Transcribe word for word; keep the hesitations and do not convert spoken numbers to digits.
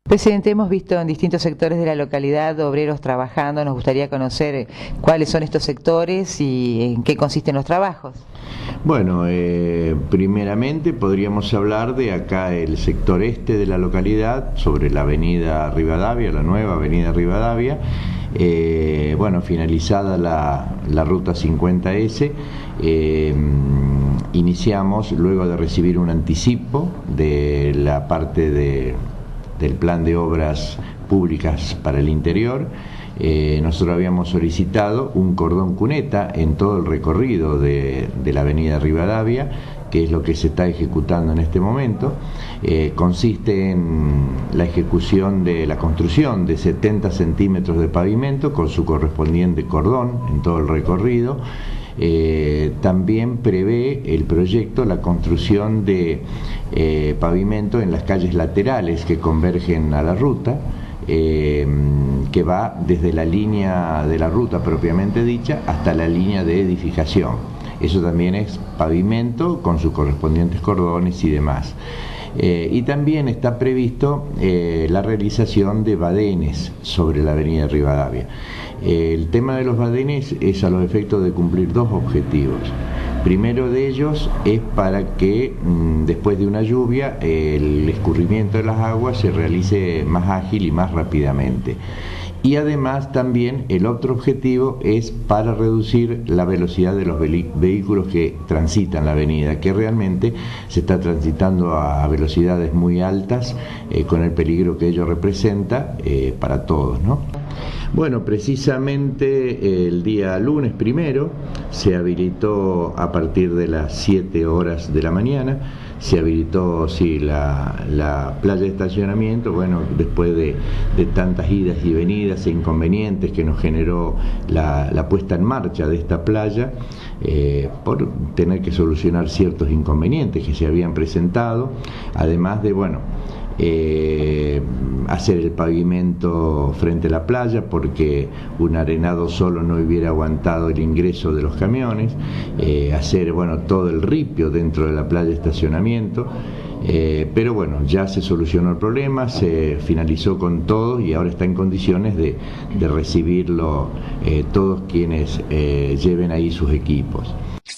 Presidente, hemos visto en distintos sectores de la localidad obreros trabajando. Nos gustaría conocer cuáles son estos sectores y en qué consisten los trabajos. Bueno, eh, primeramente podríamos hablar de acá el sector este de la localidad, sobre la avenida Rivadavia, la nueva avenida Rivadavia. Eh, bueno, finalizada la, la ruta cincuenta ese, eh, iniciamos, luego de recibir un anticipo de la parte de del plan de obras públicas para el interior, eh, nosotros habíamos solicitado un cordón cuneta en todo el recorrido de, de la avenida Rivadavia, que es lo que se está ejecutando en este momento. Eh, consiste en la ejecución de la construcción de setenta centímetros de pavimento con su correspondiente cordón en todo el recorrido. Eh, también prevé el proyecto la construcción de eh, pavimento en las calles laterales que convergen a la ruta, eh, que va desde la línea de la ruta propiamente dicha hasta la línea de edificación. Eso también es pavimento con sus correspondientes cordones y demás. Eh, y también está previsto eh, la realización de badenes sobre la avenida Rivadavia. Eh, el tema de los badenes es a los efectos de cumplir dos objetivos. Primero de ellos es para que mmm, después de una lluvia el escurrimiento de las aguas se realice más ágil y más rápidamente. Y además también el otro objetivo es para reducir la velocidad de los vehículos que transitan la avenida, que realmente se está transitando a velocidades muy altas, eh, con el peligro que ello representa eh, para todos, ¿no? Bueno, precisamente el día lunes primero se habilitó a partir de las siete horas de la mañana, se habilitó sí, la, la playa de estacionamiento, bueno, después de, de tantas idas y venidas e inconvenientes que nos generó la, la puesta en marcha de esta playa, eh, por tener que solucionar ciertos inconvenientes que se habían presentado, además de, bueno, Eh, hacer el pavimento frente a la playa porque un arenado solo no hubiera aguantado el ingreso de los camiones, eh, hacer bueno todo el ripio dentro de la playa de estacionamiento, eh, pero bueno, ya se solucionó el problema, se finalizó con todo y ahora está en condiciones de, de recibirlo eh, todos quienes eh, lleven ahí sus equipos.